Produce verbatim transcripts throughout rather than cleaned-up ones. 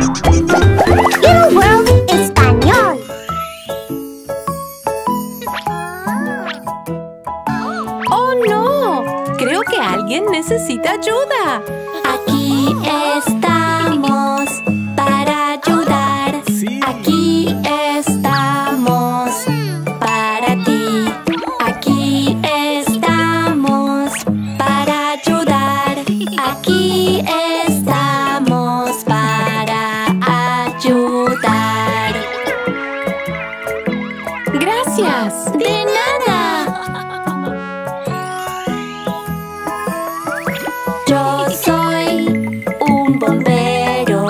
Little World Español. ¡Oh, no! Creo que alguien necesita ayuda. Aquí estamos para ayudar. Sí. Aquí estamos para ti. Aquí estamos para ayudar. Aquí estamos para ayudar. Gracias. De nada. Yo soy un bombero.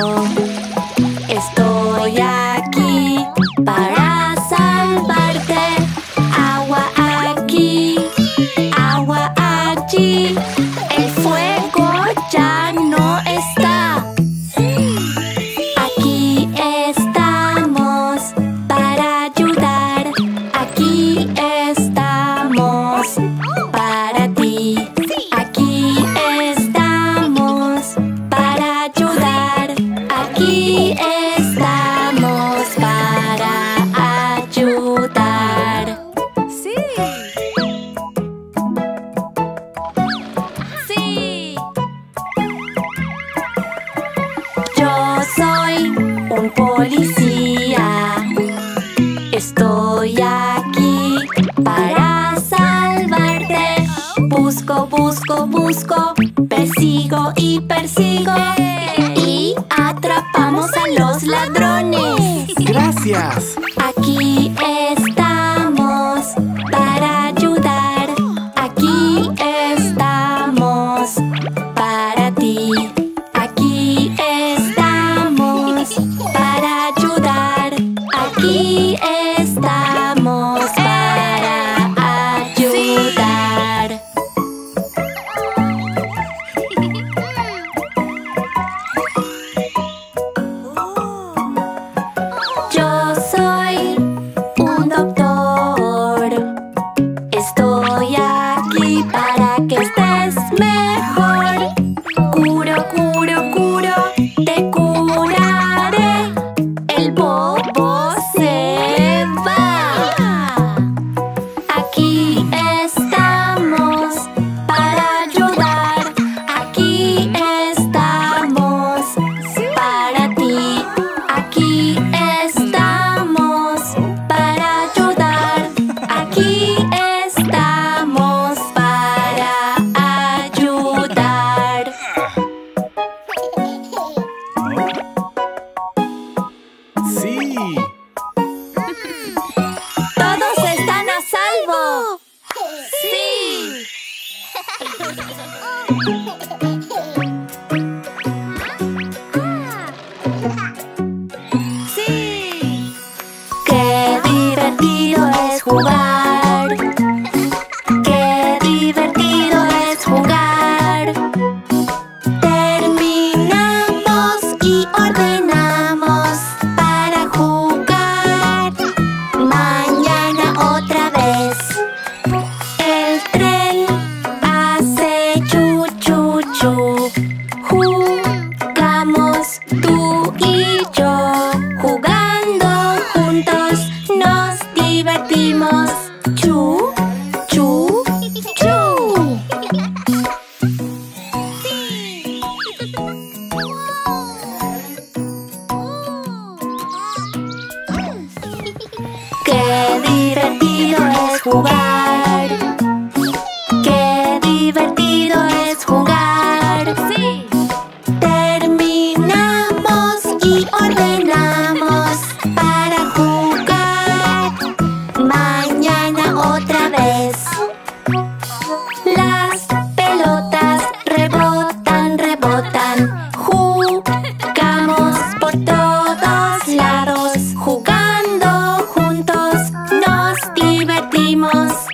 Estoy aquí para salvarte. Agua aquí, agua allí. El fuego ya no está. Aquí estamos para ayudar. Aquí estamos para ti. Aquí estamos para ayudar. Aquí estamos para ayudar. Sí. Sí. Yo soy un policía. Estoy aquí para salvarte. Busco, busco, busco. Persigo y persigo. Y atrapamos a los ladrones. Gracias. Aquí estamos para ayudar. Aquí estamos para ti. Aquí estamos para ayudar. Aquí estamos para ayudar. Yo soy un doctor. Estoy aquí para que estés mejor. Curo, curo, curo, te curaré. El bobo se va. Aquí estamos para ayudar. Aquí estamos para ti. Aquí estamos para ayudar. Aquí estamos para ayudar. Sí. ¡Todos están a salvo! ¡Sí! ¡Sí! ¡Qué divertido es jugar! ¡Qué divertido es jugar! Terminamos y ordenamos para jugar. Mañana otra vez. El tren hace chu chu chu. Jugamos tú y yo. Jugando juntos nos divertimos. Chu chu chu. Qué divertido es jugar. Qué divertido es jugar. Sí. Terminamos y ordenamos para jugar. Mañana otra vez. Las pelotas rebotan, rebotan. Jugamos por todos lados. Jugando juntos nos divertimos.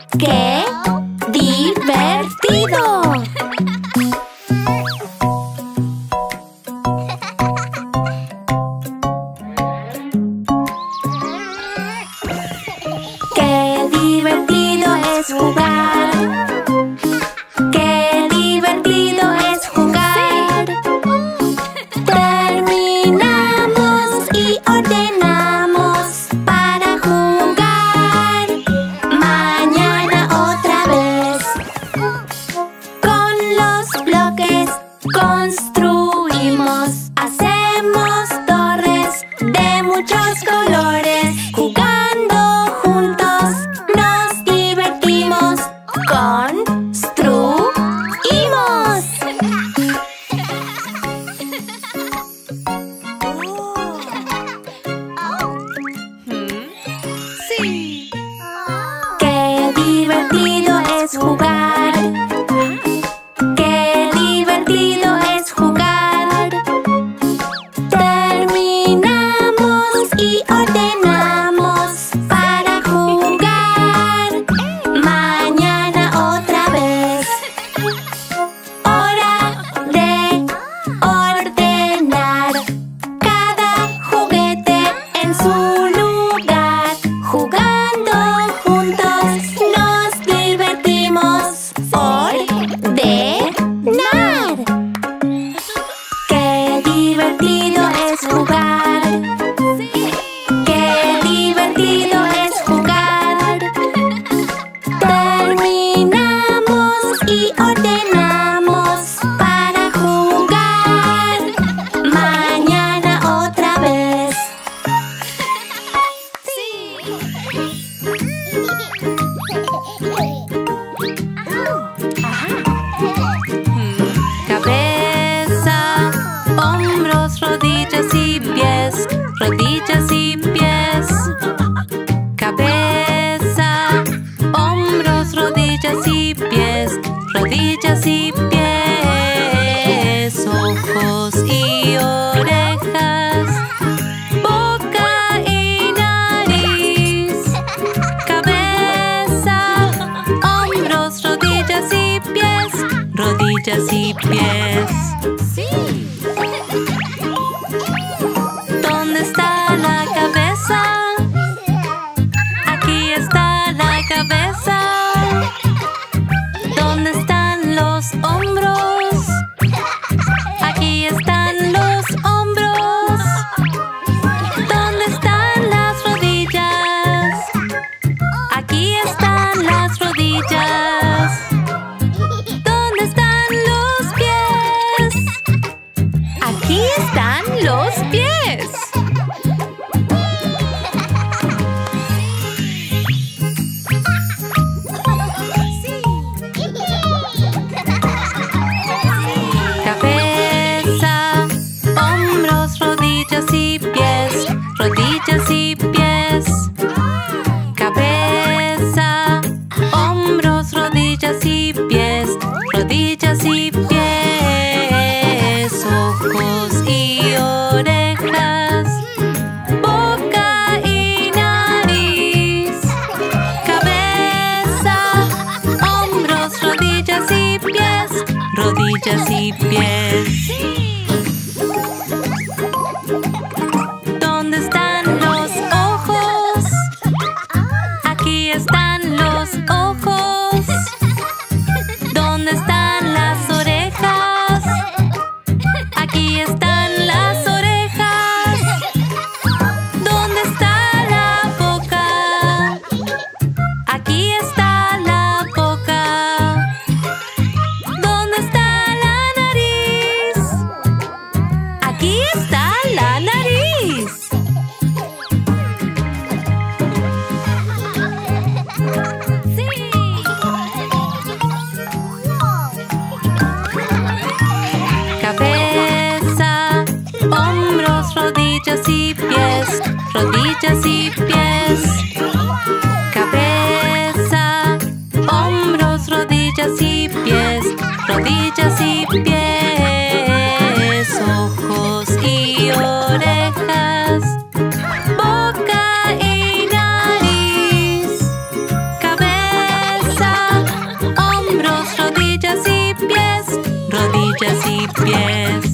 Tenemos torres de muchos colores. Jugando juntos nos divertimos. Construimos. Sí. Qué divertido es jugar. Qué divertido es jugar. Terminamos y ordenamos para jugar. Mañana otra vez. Hora de ordenar cada juguete en su lugar. Jugando juntos nos divertimos. Ordenar. Qué divertido es jugar. Qué divertido es jugar. Terminamos y ordenamos para jugar. Mañana otra vez. Cabeza, hombros, rodillas y pies, rodillas y pies. Cabeza, hombros, rodillas y pies, rodillas y pies. Ojos y orejas, boca y nariz. Cabeza, hombros, rodillas y pies, rodillas y pies. ¿Dónde está la cabeza? Aquí está la cabeza. ¿Dónde están los hombros? Aquí están los hombros. ¿Dónde están las rodillas? Aquí están las rodillas. ¿Dónde están los pies? Aquí están los pies. Cabeza, hombros, rodillas y pies, rodillas y pies. Cabeza, hombros, rodillas y pies, rodillas y pies. Ojos y orejas, boca y nariz. Cabeza, hombros, rodillas y pies, rodillas y pies. ¿Dónde están los ojos? Aquí están los ojos. ¿Dónde están las orejas? Aquí están las orejas. ¿Dónde está la boca? Aquí está la boca. ¿Dónde está la nariz? Aquí está la nariz. Cabeza, hombros, rodillas y pies, rodillas y pies. Cabeza, hombros, rodillas y pies, rodillas y pies. Ojos y orejas, boca y nariz. Cabeza, hombros, rodillas y pies, rodillas y pies.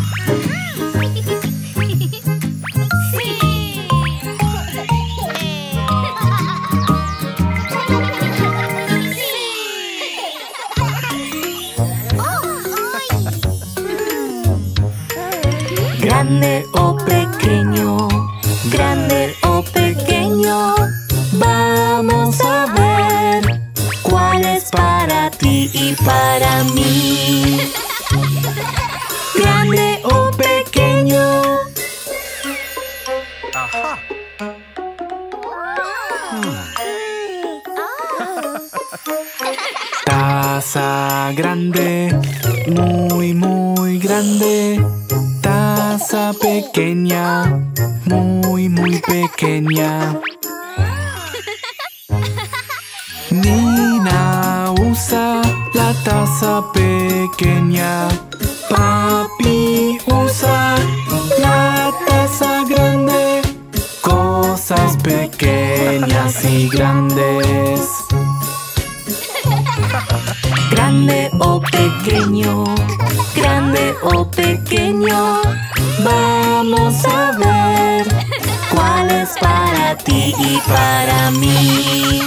Grande o pequeño, grande o pequeño, vamos a ver cuál es para ti y para mí. Grande o pequeño, grande, muy, muy grande. Taza pequeña, muy, muy pequeña. Nina usa la taza pequeña. Papi usa la taza grande. Cosas pequeñas y grandes. Grande o pequeño, grande o pequeño, vamos a ver cuál es para ti y para mí.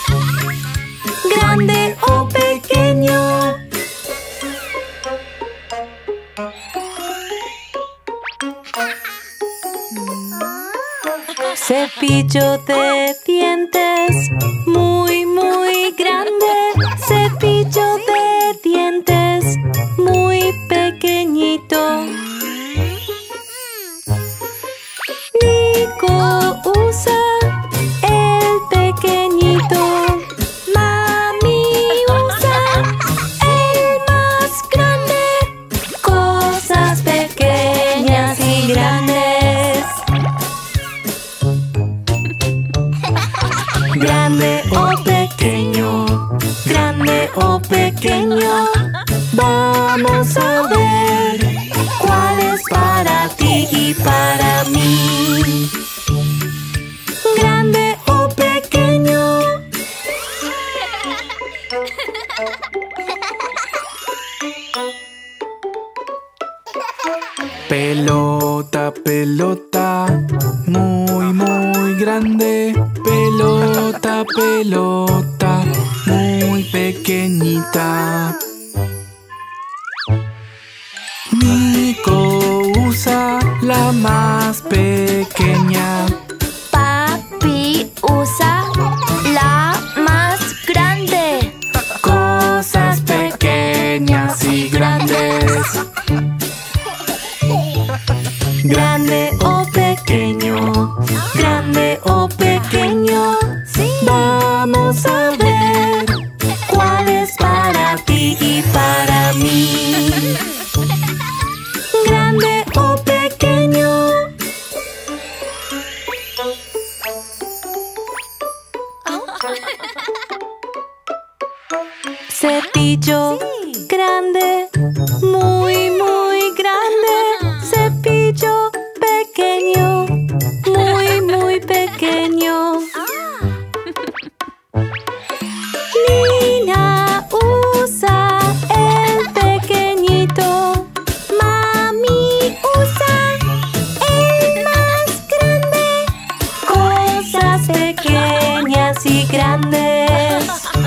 Grande o pequeño. Cepillo de dientes, muy, muy grande. Cepillo de dientes, muy pequeñito. Nico usa el pequeñito. Mami usa el más grande. Cosas pequeñas y grandes. Grande o pequeño, grande o pequeño, vamos a ver cuál es para ti y para mí. Grande o pequeño. Pelota, pelota, muy, muy grande. Pelota, pelota, muy pequeñita. Nico usa la más pequeña. Papi usa la más grande. Cosas pequeñas y grandes. Grande o pequeño, grande o pequeño, vamos a ver cuál es para ti y para mí. Grande o pequeño. Cepillo grande, muy, muy grande. Cepillo pequeño, muy, muy pequeño. Nina usa el pequeñito. Mami usa el más grande. Cosas pequeñas y grandes.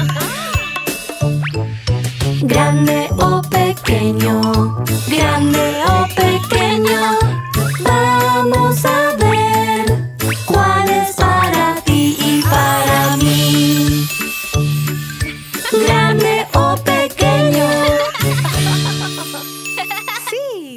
Grande o pequeño, grande o pequeño, vamos a ver cuál es para ti y para mí. Grande o pequeño. Sí.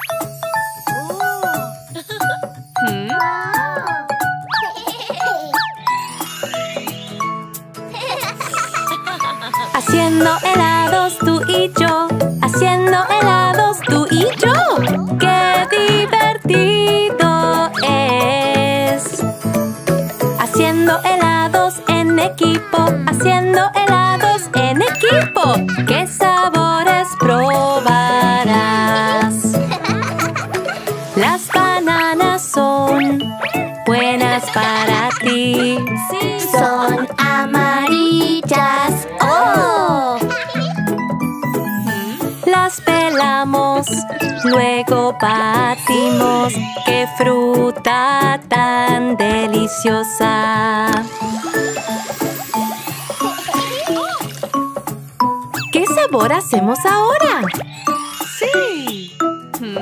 Haciendo helados tú y yo, haciendo helados tú y yo. ¡Qué divertido es! Haciendo helados en equipo, haciendo helados en equipo. ¿Qué sabores probarás? Las bananas son buenas para ti. Son amarillas. ¡Oh! Las pelamos, luego batimos. ¡Qué fruta tan deliciosa! ¿Qué sabor hacemos ahora? ¡Sí! ¡Mmm!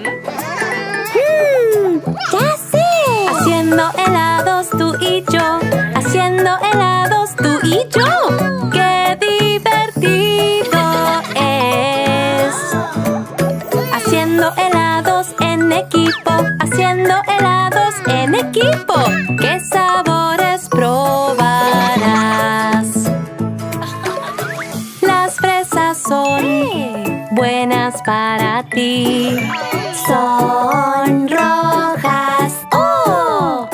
¡Ya sé! Haciendo helados tú y yo, haciendo helados tú y yo. ¡Qué divertido es! Haciendo helados en equipo, haciendo helados en equipo. ¿Qué sabores probarás? Las fresas son ti. Son rojas. ¡Oh!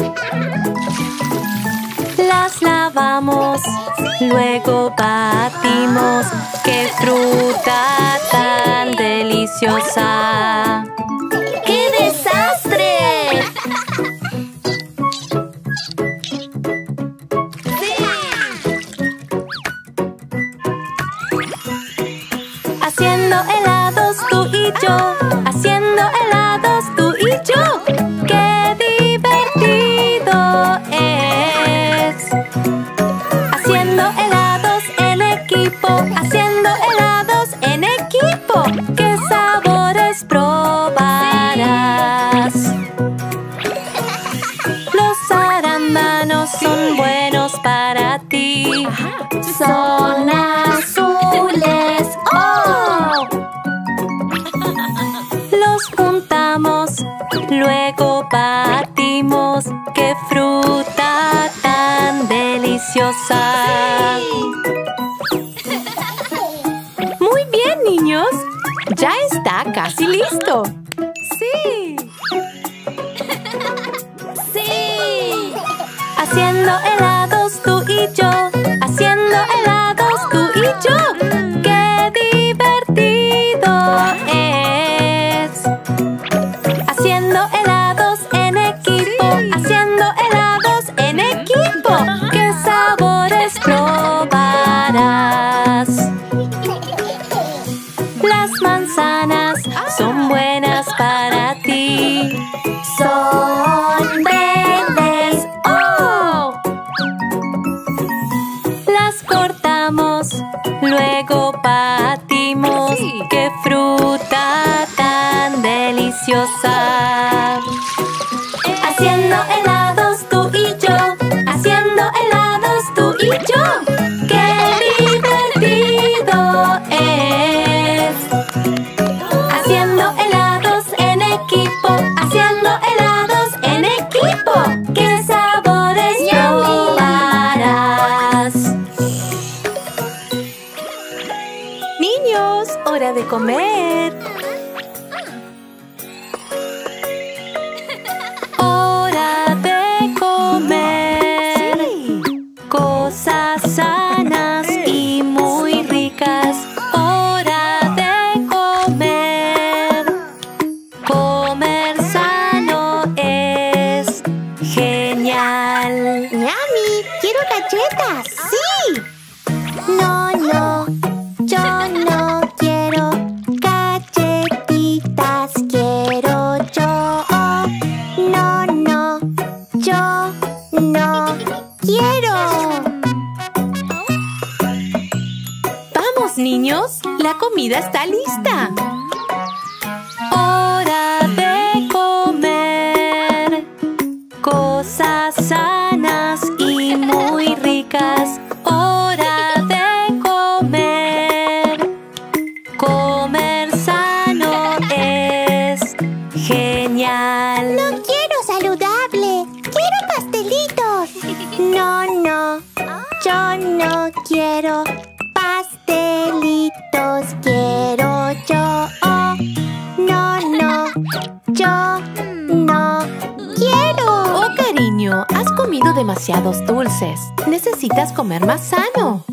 Las lavamos, luego batimos. ¡Qué fruta tan deliciosa! ¡Qué desastre! Haciendo helados tú y yo, haciendo helados tú y yo. ¡Qué divertido es! Haciendo helados en equipo, haciendo helados en equipo. ¿Qué sabores probarás? Los arándanos son buenos para ti. Son azules. ¡Oh! Los juntamos, luego batimos. ¡Qué fruta tan deliciosa! Muy bien, niños. Ya está casi listo. ¡Sí! ¡Sí! Haciendo helados tú y yo, haciendo helados tú y yo. ¡Qué divertido es! Haciendo helados en equipo, haciendo helados en equipo. ¿Qué sabores probarás? Las manzanas son buenas para ti. Son verdes. ¡Oh! Las cortamos, luego batimos. ¡Qué fruta tan deliciosa! Haciendo helados tú y yo, haciendo helados tú y yo. ¡Qué divertido es! Haciendo helados en equipo, haciendo helados en equipo. ¿Qué sabores probarás? Niños, hora de comer. Hora de comer. Cosas sanas y muy ricas. Hora de comer. Comer sano es genial. ¡Yummy! ¡Quiero galletas! ¡Sí! No, no, yo no quiero galletitas, quiero yo. No, no, yo no quiero. Vamos, niños, la comida está lista. Hora de comer. Cosas sanas y muy ricas. Hora de comer. Comer sano es genial. No quiero saludable, quiero pastelitos. No, no, yo no quiero pastelitos, quiero yo. No, no, yo no quiero. Oh, cariño, has comido demasiados dulces. Necesitas comer más sano.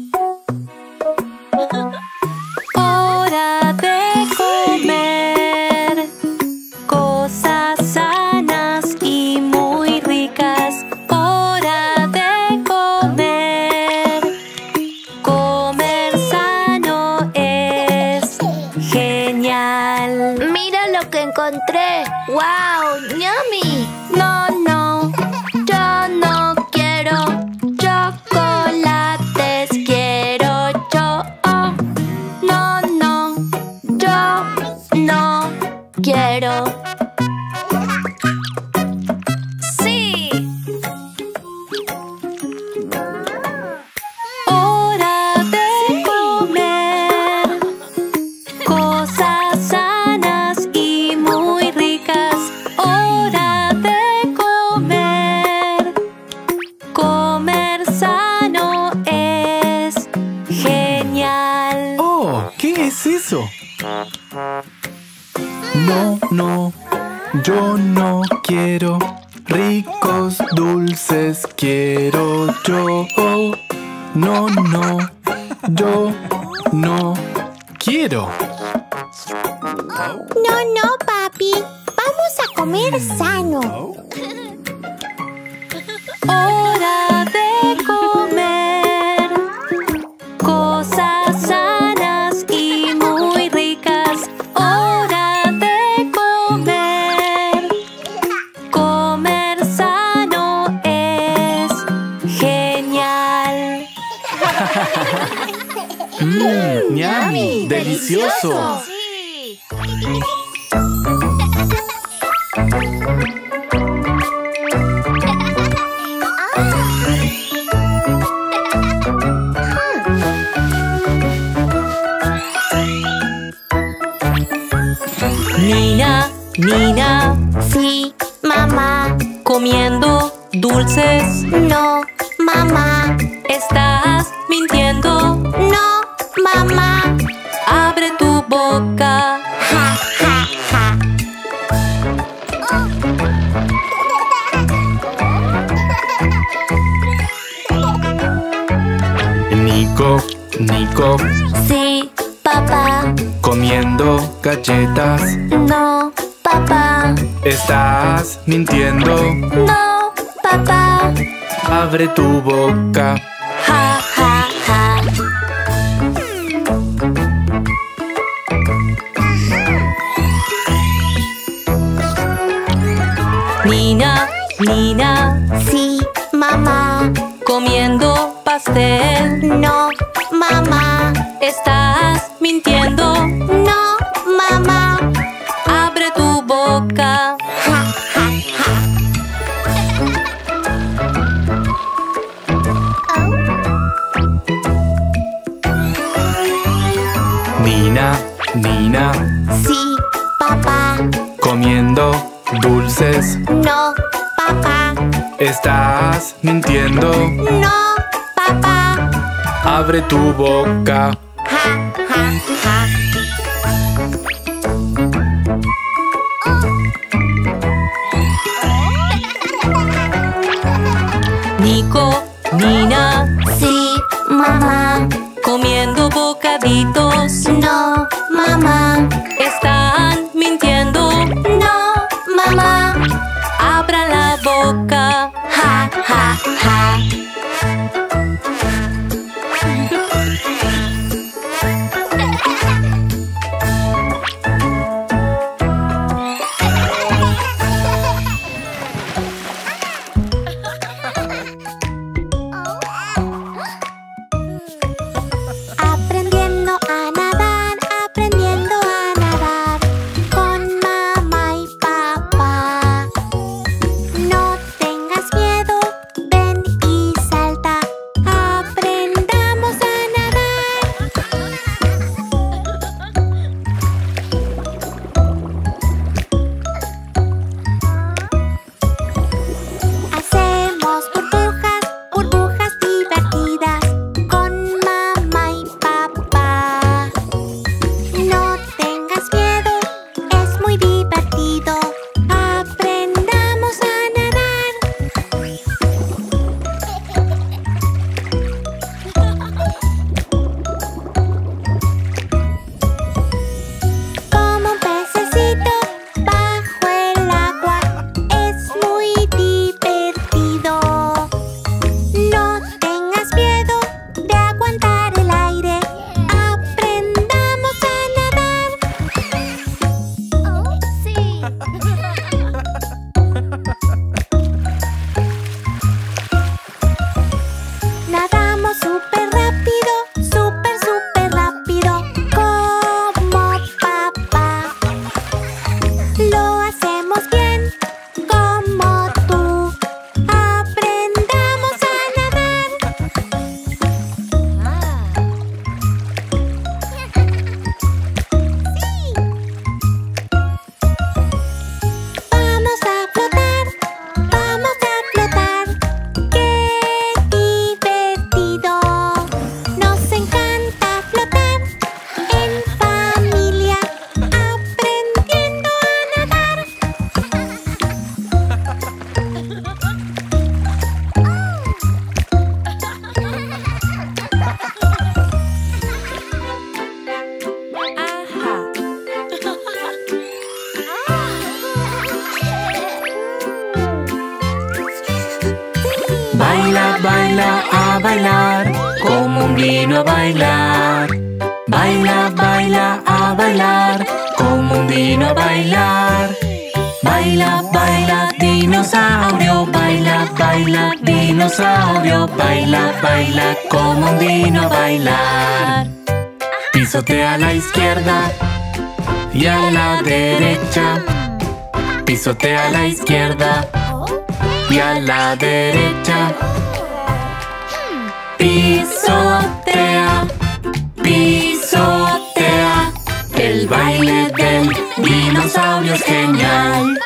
Hora de comer. Cosas sanas y muy ricas. Hora de comer. Comer sano es genial. Mira lo que encontré. ¡Wow! ¡Yummy! No, no, yo no quiero chocolates, quiero Yo no quiero ricos dulces, quiero yo. No, no, yo no quiero. No, no, papi. Vamos a comer sano. Hora de comer cosas sanas y muy ricas. Hora de comer. Comer sano es genial. Mmm, yummy, delicioso. Sí. Nina, Nina, Sí, mamá. comiendo dulces. No, mamá. Estás mintiendo. No, mamá. Abre tu boca. Ja, ja, ja. Nico, Nico, Sí, papá. comiendo galletas. No, papá. Estás mintiendo. No, papá. Abre tu boca. Ja, ja, ja. Nina, Nina, Sí, mamá. comiendo pastel. No, mamá. Estás mintiendo. No, mamá. Abre tu boca. Ja, ja, ja. Nina, Nina, Sí, papá. comiendo dulces. No, papá. Estás mintiendo. No, papá. Abre tu boca. Ja, ja, ja. Nico, Nina, Sí, mamá. comiendo bocaditos. No, mamá. Están mintiendo. No, mamá. Abra la boca. Ja, ja, ja. Aprendiendo a nadar, aprendiendo a Baila, baila, a bailar, como un dino a bailar. Baila, baila, a bailar, como un dino a bailar. Baila, baila, dinosaurio, baila, baila, dinosaurio. Baila, baila, como un dino a bailar. Pisotea a la izquierda y a la derecha. Pisotea a la izquierda y a la derecha. Pisotea, pisotea. El baile del dinosaurio es genial.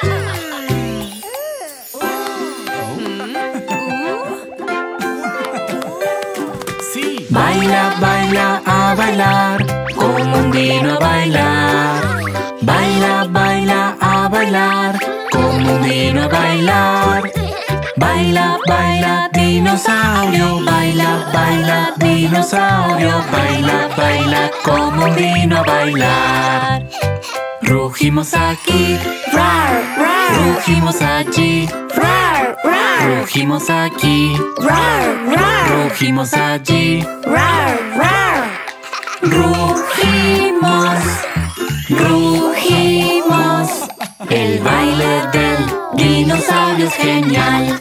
Sí. Baila, baila, a bailar, como un dino a bailar. Baila, baila, a bailar, como un dino a bailar. Baila, baila, dinosaurio, baila, baila, dinosaurio. Baila, baila, como un dino a bailar. Rugimos aquí, Rar, rar, rugimos allí, rar, rar, rugimos aquí, rar, rar, rugimos allí. rar, rar. Rugimos, rugimos. El baile del dinosaurio es genial.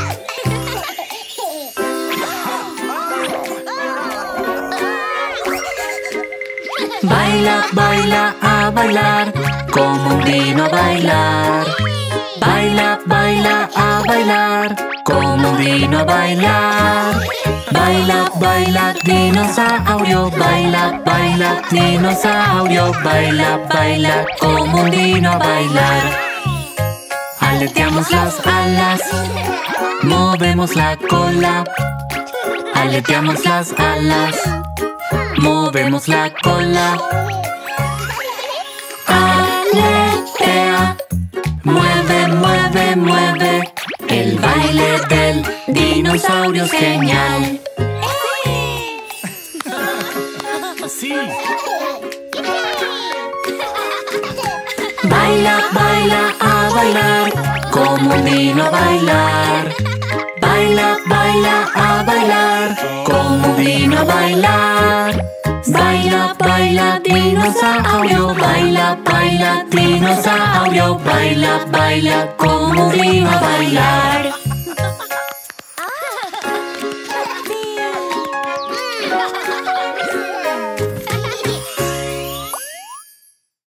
Baila, baila, a bailar, como un dino a bailar. Baila, baila, a bailar, como un dino a bailar. Baila, baila, dinosaurio, baila, baila, dinosaurio. Baila, baila, como un dino a bailar. Aleteamos las alas, movemos la cola. Aleteamos las alas, movemos la cola. Aletea, mueve, mueve, mueve. El baile del dinosaurio es genial. Sí. Baila, baila, a bailar, como un dino a bailar. Baila, baila, a bailar, como un dino a bailar. Baila, baila, dinosaurio, baila, baila, dinosaurio. Baila, baila, como un dino a bailar.